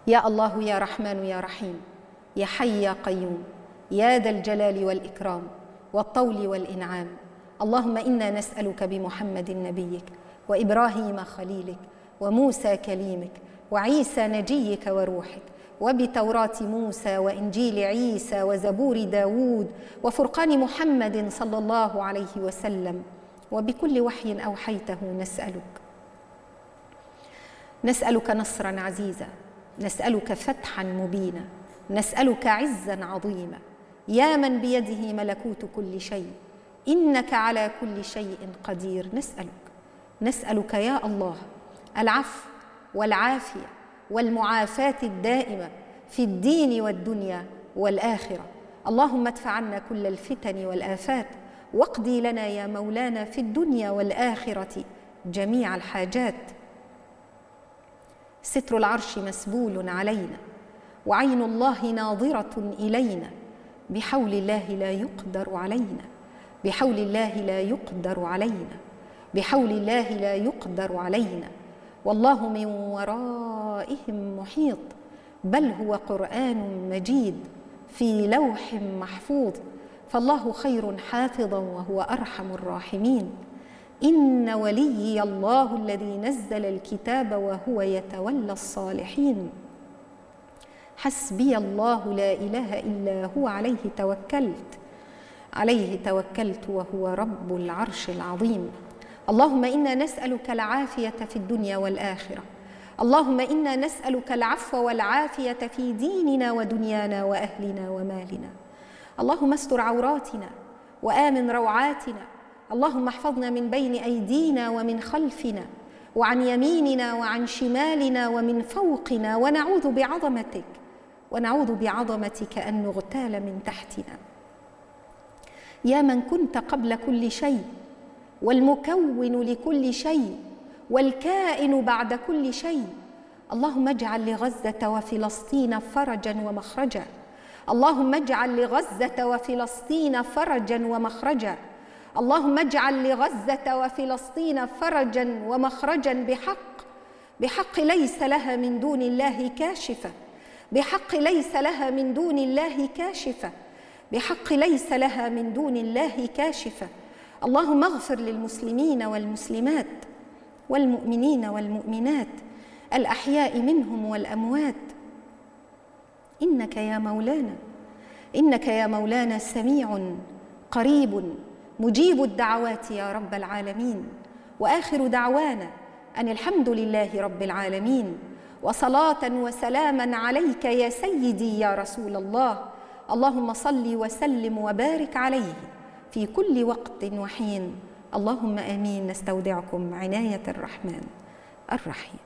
يا الله يا رحمن يا رحيم، يا حي يا قيوم، يا ذا الجلال والإكرام والطول والإنعام. اللهم إنا نسألك بمحمد نبيك وإبراهيم خليلك وموسى كليمك وعيسى نجيك وروحك، وبتوراة موسى وإنجيل عيسى وزبور داود وفرقان محمد صلى الله عليه وسلم، وبكل وحي أوحيته نسألك نصرا عزيزا، نسألك فتحا مبينا، نسألك عزا عظيما، يا من بيده ملكوت كل شيء، إنك على كل شيء قدير. نسألك يا الله العفو والعافية والمعافاة الدائمة في الدين والدنيا والآخرة. اللهم ادفع عنا كل الفتن والآفات، واقضي لنا يا مولانا في الدنيا والآخرة جميع الحاجات. ستر العرش مسبول علينا، وعين الله ناظرة إلينا، بحول الله لا يقدر علينا، بحول الله لا يقدر علينا، بحول الله لا يقدر علينا. والله من ورائهم محيط، بل هو قرآن مجيد في لوح محفوظ، فالله خير حافظا وهو أرحم الراحمين. إن وليي الله الذي نزل الكتاب وهو يتولى الصالحين. حسبي الله لا إله إلا هو عليه توكلت وهو رب العرش العظيم. اللهم إنا نسألك العافية في الدنيا والآخرة. اللهم إنا نسألك العفو والعافية في ديننا ودنيانا وأهلنا ومالنا. اللهم استر عوراتنا وآمن روعاتنا. اللهم احفظنا من بين أيدينا ومن خلفنا وعن يميننا وعن شمالنا ومن فوقنا، ونعوذ بعظمتك أن نغتال من تحتنا. يا من كنت قبل كل شيء، والمكون لكل شيء، والكائن بعد كل شيء، اللهم اجعل لغزة وفلسطين فرجا ومخرجا. اللهم اجعل لغزة وفلسطين فرجا ومخرجا. اللهم اجعل لغزة وفلسطين فرجا ومخرجا بحق ليس لها من دون الله كاشفة، بحق ليس لها من دون الله كاشفة، بحق ليس لها من دون الله كاشفة. اللهم اغفر للمسلمين والمسلمات والمؤمنين والمؤمنات الأحياء منهم والأموات. إنك يا مولانا سميع قريب مجيب الدعوات يا رب العالمين. وآخر دعوانا أن الحمد لله رب العالمين، وصلاة وسلاما عليك يا سيدي يا رسول الله. اللهم صل وسلم وبارك عليه في كل وقت وحين. اللهم آمين. نستودعكم عناية الرحمن الرحيم.